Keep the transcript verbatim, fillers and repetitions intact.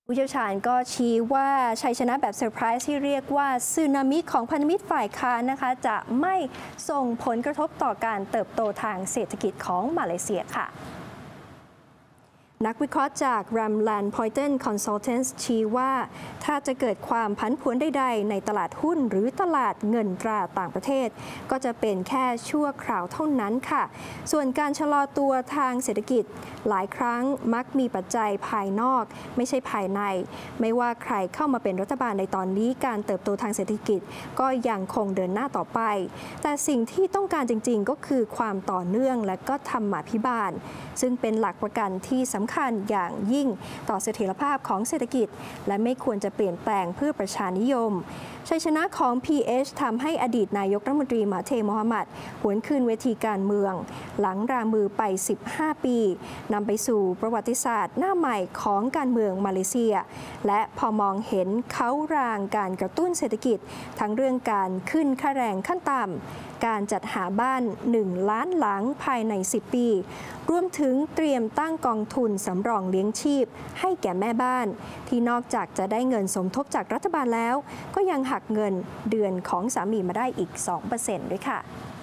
ผู้เชี่ยวชาญก็ชี้ว่าชัยชนะแบบเซอร์ไพรส์ที่เรียกว่าสึนามิของพันธมิตรฝ่ายค้านนะคะจะไม่ส่งผลกระทบต่อการเติบโตทางเศรษฐกิจของมาเลเซียค่ะนักวิเคราะห์จาก Ramlan Poynton Consultants ชี้ว่าถ้าจะเกิดความผันผวนใดๆในตลาดหุ้นหรือตลาดเงินตราต่างประเทศก็จะเป็นแค่ชั่วคราวเท่านั้นค่ะส่วนการชะลอตัวทางเศรษฐกิจหลายครั้งมักมีปัจจัยภายนอกไม่ใช่ภายในไม่ว่าใครเข้ามาเป็นรัฐบาลในตอนนี้การเติบโตทางเศรษฐกิจก็ยังคงเดินหน้าต่อไปแต่สิ่งที่ต้องการจริงๆก็คือความต่อเนื่องและก็ธรรมาภิบาลซึ่งเป็นหลักประกันที่สำคัญอย่างยิ่งต่อเสถียรภาพของเศรษฐกิจและไม่ควรจะเปลี่ยนแปลงเพื่อประชานิยมชัยชนะของ พี เอช ทำให้อดีตนายกรัฐมนตรีมาเทโมฮัมหมัดหวนคืนเวทีการเมืองหลังรามือไปสิบห้าปีนำไปสู่ประวัติศาสตร์หน้าใหม่ของการเมืองมาเลเซียและพอมองเห็นเขารางการกระตุ้นเศรษฐกิจทั้งเรื่องการขึ้นค่าแรงขั้นต่ำการจัดหาบ้านหนึ่งล้านหลังภายในสิบปีรวมถึงเตรียมตั้งกองทุนสำรองเลี้ยงชีพให้แก่แม่บ้านที่นอกจากจะได้เงินสมทบจากรัฐบาลแล้วก็ยังหักเงินเดือนของสามีมาได้อีก สองเปอร์เซ็นต์ ด้วยค่ะ